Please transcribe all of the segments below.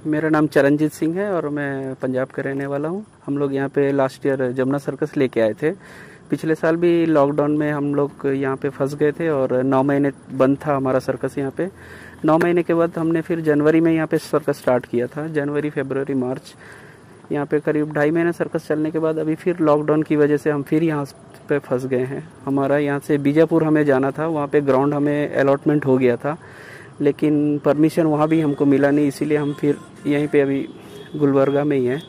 मेरा नाम चरणजीत सिंह है और मैं पंजाब का रहने वाला हूँ। हम लोग यहाँ पे लास्ट ईयर जमुना सर्कस लेके आए थे। पिछले साल भी लॉकडाउन में हम लोग यहाँ पे फंस गए थे और 9 महीने बंद था हमारा सर्कस यहाँ पे। 9 महीने के बाद हमने फिर जनवरी में यहाँ पे सर्कस स्टार्ट किया था। जनवरी, फरवरी, मार्च यहाँ पे करीब 2.5 महीने सर्कस चलने के बाद अभी फिर लॉकडाउन की वजह से हम फिर यहाँ पे फंस गए हैं। हमारा यहाँ से बीजापुर हमें जाना था, वहाँ पे ग्राउंड हमें अलॉटमेंट हो गया था, लेकिन परमिशन वहाँ भी हमको मिला नहीं, इसीलिए हम फिर यहीं पे अभी गुलबर्गा में ही हैं।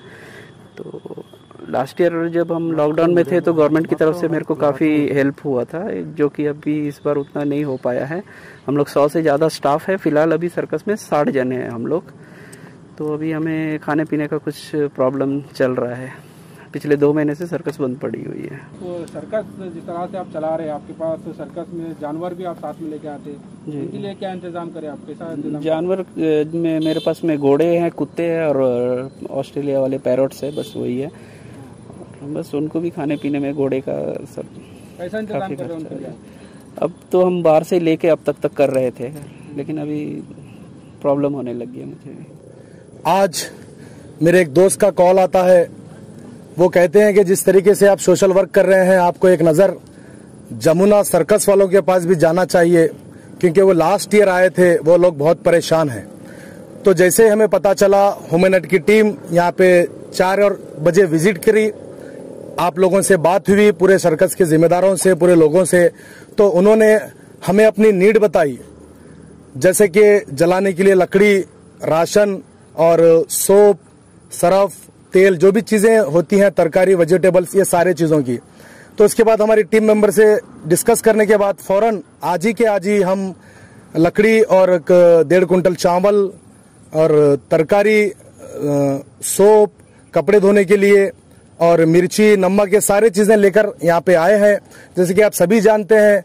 तो लास्ट ईयर जब हम लॉकडाउन में थे तो गवर्नमेंट की तरफ से मेरे को काफ़ी हेल्प हुआ था, जो कि अभी इस बार उतना नहीं हो पाया है। हम लोग 100 से ज़्यादा स्टाफ है, फिलहाल अभी सर्कस में 60 जने हैं हम लोग। तो अभी हमें खाने पीने का कुछ प्रॉब्लम चल रहा है। पिछले 2 महीने से सर्कस बंद पड़ी हुई है। तो सर्कस जिस तरह से आप चला रहे हैं, आपके पास तो सर्कस में जानवर भी आप साथ में लेके आते हैं, इनके लिए क्या इंतजाम करें आप? कैसा इंतजाम? जानवर में मेरे पास में घोड़े हैं, कुत्ते हैं और ऑस्ट्रेलिया वाले पैरोट्स है, बस वही है। बस उनको भी खाने पीने में घोड़े का सब कैसा इंतजाम कर रहे हैं उनके लिए? अब तो हम बाहर से लेके अब तक कर रहे थे, लेकिन अभी प्रॉब्लम होने लग गई है मुझे। आज मेरे एक दोस्त का कॉल आता है, वो कहते हैं कि जिस तरीके से आप सोशल वर्क कर रहे हैं, आपको एक नज़र जमुना सर्कस वालों के पास भी जाना चाहिए, क्योंकि वो लास्ट ईयर आए थे, वो लोग बहुत परेशान हैं। तो जैसे हमें पता चला, ह्यूमैनिटी की टीम यहाँ पे 4 बजे विजिट करी, आप लोगों से बात हुई, पूरे सर्कस के जिम्मेदारों से, पूरे लोगों से, तो उन्होंने हमें अपनी नीड बताई, जैसे कि जलाने के लिए लकड़ी, राशन और सोप, सरफ, तेल, जो भी चीज़ें होती हैं, तरकारी, वेजिटेबल्स, ये सारे चीज़ों की। तो उसके बाद हमारी टीम मेंबर से डिस्कस करने के बाद फौरन आज ही हम लकड़ी और 1.5 कुंटल चावल और तरकारी, सोप, कपड़े धोने के लिए और मिर्ची, नमक, ये सारे चीज़ें लेकर यहाँ पे आए हैं। जैसे कि आप सभी जानते हैं,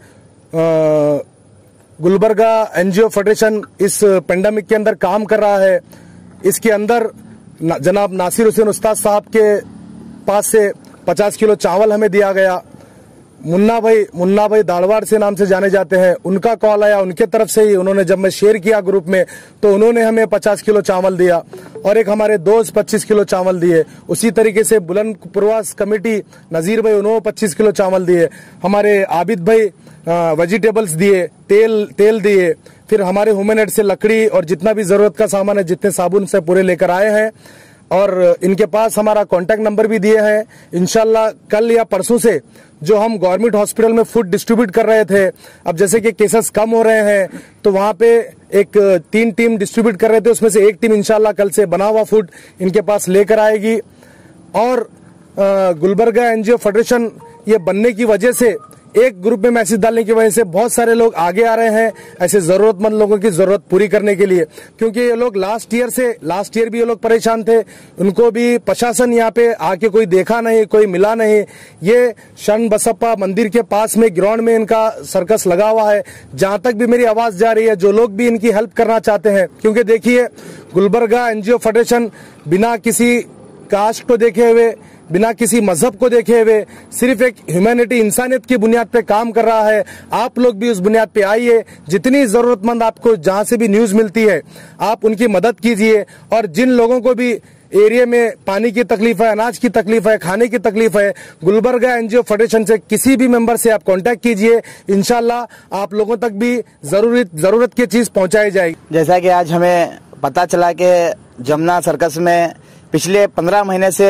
गुलबर्गा एनजीओ फेडरेशन इस पेंडेमिक के अंदर काम कर रहा है। इसके अंदर जनाब नासिर हुसैन उस्ताद साहब के पास से 50 किलो चावल हमें दिया गया। मुन्ना भाई दाड़वाड़ से नाम से जाने जाते हैं, उनका कॉल आया, उनके तरफ से ही उन्होंने, जब मैं शेयर किया ग्रुप में, तो उन्होंने हमें 50 किलो चावल दिया और एक हमारे दोस्त 25 किलो चावल दिए। उसी तरीके से बुलंद प्रवास कमेटी नजीर भाई, उन्होंने 25 किलो चावल दिए। हमारे आबिद भाई वेजिटेबल्स दिए, तेल दिए। फिर हमारे ह्यूमैनिटी से लकड़ी और जितना भी जरूरत का सामान है, जितने साबुन से पूरे लेकर आए हैं। और इनके पास हमारा कांटेक्ट नंबर भी दिए हैं। इंशाल्लाह कल या परसों से जो हम गवर्नमेंट हॉस्पिटल में फूड डिस्ट्रीब्यूट कर रहे थे, अब जैसे कि केसेस कम हो रहे हैं, तो वहां पे एक 3 टीम डिस्ट्रीब्यूट कर रहे थे, उसमें से एक टीम इंशाल्लाह कल से बना हुआ फूड इनके पास लेकर आएगी। और गुलबर्गा एनजीओ फेडरेशन ये बनने की वजह से, एक ग्रुप में मैसेज डालने की वजह से बहुत सारे लोग आगे आ रहे हैं ऐसे जरूरतमंद लोगों की जरूरत पूरी करने के लिए, क्योंकि ये लोग लास्ट ईयर भी ये लोग परेशान थे। उनको भी प्रशासन यहाँ पे आके कोई देखा नहीं, कोई मिला नहीं। ये शरण बसप्पा मंदिर के पास में ग्राउंड में इनका सर्कस लगा हुआ है। जहां तक भी मेरी आवाज जा रही है, जो लोग भी इनकी हेल्प करना चाहते हैं, क्योंकि देखिए गुलबर्गा एनजीओ फेडरेशन बिना किसी कास्ट को देखे हुए, बिना किसी मजहब को देखे हुए, सिर्फ एक ह्यूमैनिटी, इंसानियत की बुनियाद पे काम कर रहा है। आप लोग भी उस बुनियाद पे आइए, जितनी जरूरतमंद आपको जहां से भी न्यूज मिलती है, आप उनकी मदद कीजिए। और जिन लोगों को भी एरिया में पानी की तकलीफ है, अनाज की तकलीफ है, खाने की तकलीफ है, गुलबर्गा एनजीओ फेडरेशन से किसी भी मेंबर से आप कांटेक्ट कीजिए। इंशाल्लाह आप लोगों तक भी जरूरत की चीज पहुंचाई जाएगी। जैसा कि आज हमें पता चला कि जमुना सर्कस में पिछले 15 महीने से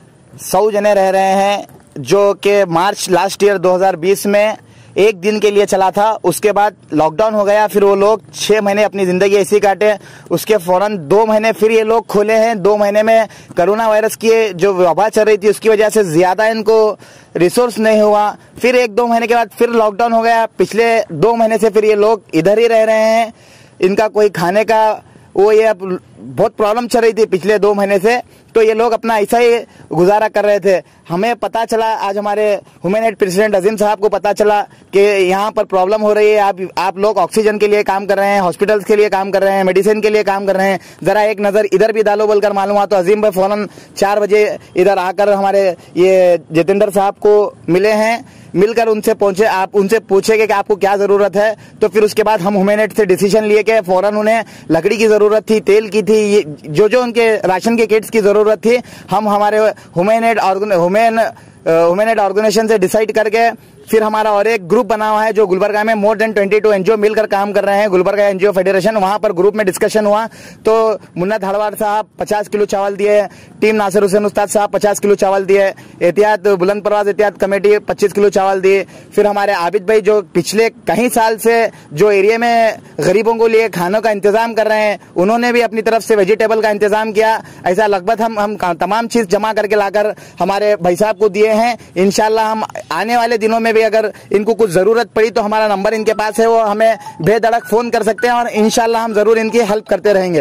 100 जने रह रहे हैं, जो कि मार्च लास्ट ईयर 2020 में 1 दिन के लिए चला था। उसके बाद लॉकडाउन हो गया, फिर वो लोग 6 महीने अपनी ज़िंदगी ऐसी काटे। उसके फौरन 2 महीने फिर ये लोग खोले हैं। 2 महीने में कोरोना वायरस की जो वबा चल रही थी, उसकी वजह से ज़्यादा इनको रिसोर्स नहीं हुआ। फिर 1-2 महीने के बाद फिर लॉकडाउन हो गया। पिछले 2 महीने से फिर ये लोग इधर ही रह रहे हैं। इनका कोई खाने का ये अब बहुत प्रॉब्लम चल रही थी पिछले 2 महीने से, तो ये लोग अपना ऐसा ही गुजारा कर रहे थे। हमें पता चला, आज हमारे ह्यूमैनिटी प्रेसिडेंट अजीम साहब को पता चला कि यहाँ पर प्रॉब्लम हो रही है। आप लोग ऑक्सीजन के लिए काम कर रहे हैं, हॉस्पिटल्स के लिए काम कर रहे हैं, मेडिसिन के लिए काम कर रहे हैं, जरा एक नज़र इधर भी डालो बोलकर मालूम हुआ। तो अजीम भाई फौरन 4 बजे इधर आकर हमारे ये जितेंद्र साहब को मिले हैं। मिलकर उनसे पहुंचे, आप उनसे पूछेंगे कि आपको क्या जरूरत है, तो फिर उसके बाद हम ह्यूमैनेट से डिसीजन लिए कि फौरन उन्हें लकड़ी की जरूरत थी, तेल की थी, जो उनके राशन के किट्स की जरूरत थी, हम हमारे ह्यूमैनेट ऑर्गेनाइजेशन से डिसाइड करके फिर हमारा और एक ग्रुप बना हुआ है जो गुलबर्गा में मोर देन 22 एनजीओ मिलकर काम कर रहे हैं, गुलबर्गा एनजीओ फेडरेशन। वहां पर ग्रुप में डिस्कशन हुआ तो मुन्ना धाड़वाड़ साहब 50 किलो चावल दिए, टीम नासिर हुसैन उस्ताद साहब 50 किलो चावल दिए, एहतियात बुलंद परवाज एहतियात कमेटी 25 किलो चावल दिए। फिर हमारे आबिद भाई जो पिछले कई साल से जो एरिया में गरीबों को लिए खानों का इंतजाम कर रहे हैं, उन्होंने भी अपनी तरफ से वेजिटेबल का इंतजाम किया। ऐसा लगभग हम तमाम चीज जमा करके लाकर हमारे भाई साहब को दिए हैं। इंशाल्लाह हम आने वाले दिनों में भी अगर इनको कुछ जरूरत पड़ी तो हमारा नंबर इनके पास है, वो हमें बेधड़क फोन कर सकते हैं और इंशाल्लाह हम जरूर इनकी हेल्प करते रहेंगे।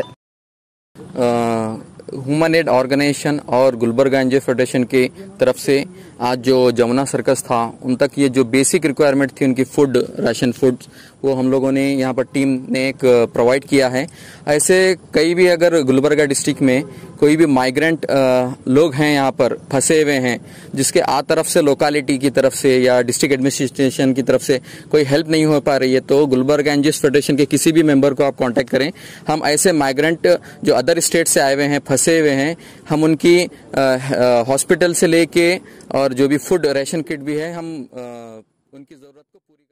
ह्यूमन एड ऑर्गेनाइजेशन और गुलबर्गा एनजीओ फेडरेशन की तरफ से आज जो जमुना सर्कस था उन तक ये जो बेसिक रिक्वायरमेंट थी उनकी फूड, राशन फूड, वो हम लोगों ने यहाँ पर टीम ने एक प्रोवाइड किया है। ऐसे कई भी अगर गुलबर्गा डिस्ट्रिक्ट में कोई भी माइग्रेंट लोग हैं यहाँ पर फंसे हुए हैं, जिसके तरफ से लोकालिटी की तरफ से या डिस्ट्रिक्ट एडमिनिस्ट्रेशन की तरफ से कोई हेल्प नहीं हो पा रही है, तो गुलबर्गा एनजीओ फेडरेशन के किसी भी मेंबर को आप कांटेक्ट करें। हम ऐसे माइग्रेंट जो अदर स्टेट से आए हुए हैं, फंसे हुए हैं, हम उनकी हॉस्पिटल से लेके और जो भी फूड राशन किट भी है, हम उनकी जरूरत को पूरी